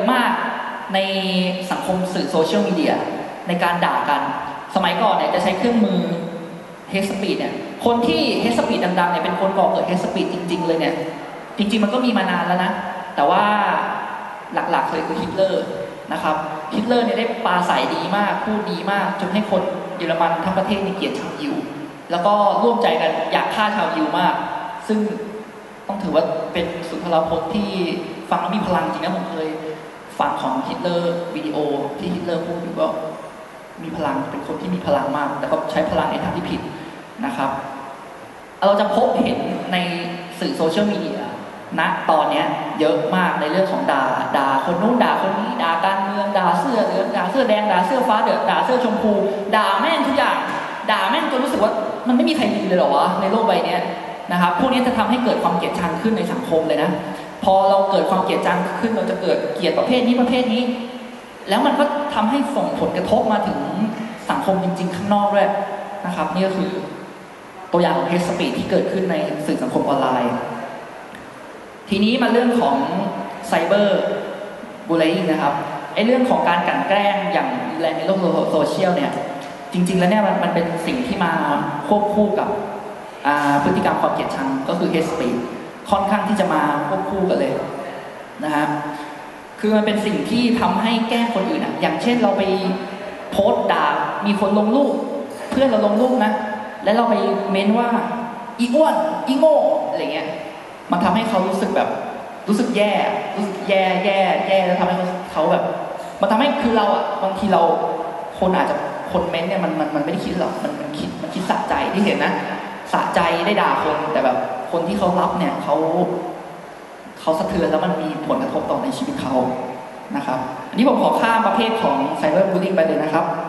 มากในสังคมสื่อโซเชียลมีเดียในการด่ากันสมัยก่อนเนี่ยจะใช้เครื่องมือเฮสปีดเนี่ยคนที่เฮสปีดดังๆเนี่ยเป็นคนก่อเกิดเฮสปีดจริงๆเลยเนี่ยจริงๆมันก็มีมานานแล้วนะแต่ว่าหลักๆเลยคือฮิตเลอร์นะครับฮิตเลอร์เนี่ยได้ปราศัยดีมากพูดดีมากจนให้คนเยอรมันทั้งประเทศเกลียดชาวยิวแล้วก็ร่วมใจกันอยากฆ่าชาวยิวมากซึ่งต้องถือว่าเป็นสุนทรพจน์ที่ฟังแล้วมีพลังจริงนะผมเคยฟังของฮิตเลอร์วิดีโอที่ฮิตเลอร์พูดอยู่ก็มีพลังเป็นคนที่มีพลังมากแต่ก็ใช้พลังในทางที่ผิดนะครับเราจะพบเห็นในสื่อโซเชียลมีเดียณตอนนี้เยอะมากในเรื่องของด่าคนนู้นด่าคนนี้ด่าการเมืองด่าเสื้อเหลืองด่าเสื้อแดงด่าเสื้อฟ้าด่าเสื้อชมพูด่าแม่งทุกอย่างด่าแม่งจนรู้สึกว่ามันไม่มีใครดีเลยหรอวะในโลกใบนี้นะครับพวกนี้จะทำให้เกิดความเกลียดชังขึ้นในสังคมเลยนะพอเราเกิดความเกลียดชังขึ้นเราจะเกิดเกลียดประเภทนี้แล้วมันก็ทำให้ส่งผลกระทบมาถึงสังคมจริงๆข้างนอกด้วยนะครับนี่ก็คือตัวอย่างของเฮสปีดที่เกิดขึ้นในสื่อสังคมออนไลน์ทีนี้มาเรื่องของไซเบอร์บูลลี่นะครับไอ้เรื่องของการกลั่นแกล้งอย่างแรงในโลกโซเชียลเนี่ยจริงๆแล้วเนี่ยมันเป็นสิ่งที่มาควบคู่กับพฤติกรรมความเกลียดชังก็คือเฮสปีดค่อนข้างที่จะมาควบคู่กันเลยนะฮะคือมันเป็นสิ่งที่ทำให้แกล้งคนอื่นอย่างเช่นเราไปโพสต์ด่ามีคนลงรูปเพื่อนเราลงรูปนะแล้วเราไปเม้นว่าอีอ้วนอีโง่อะไรเงี้ยมันทำให้เขารู้สึกแบบรู้สึกแย่แล้วทำให้เขาแบบมันทำให้คือเราบางทีเราคนอาจจะคนเม้นเนี่ยมันไม่ได้คิดหรอกมันคิดสะใจที่เห็นนะสะใจได้ด่าคนแต่แบบคนที่เขารับเนี่ยเขาสะเทือนแล้วมันมีผลกระทบต่อในชีวิตเขานะครับอันนี้ผมขอข้ามประเภทของไซเบอร์บูลลี่ไปเลยนะครับ